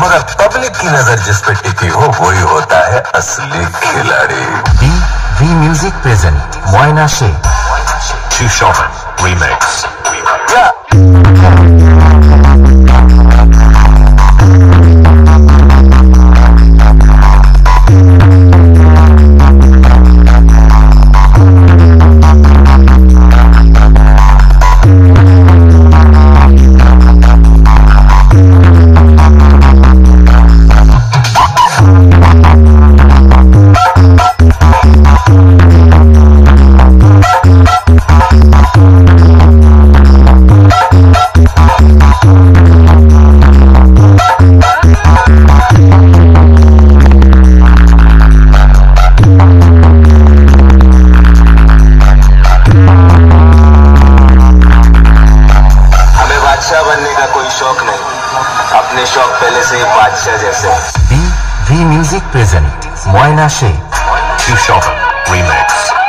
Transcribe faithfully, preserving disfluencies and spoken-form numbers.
मगर पब्लिक की नजर जिस पे टिकी हो वही होता है असली खिलाड़ी। BVmusic present मोयना से Too Short Remix। बनने का कोई शौक नहीं, अपने शौक पहले से ही बादशाह जैसे। BVmusic present मोयना से Too Short Remix।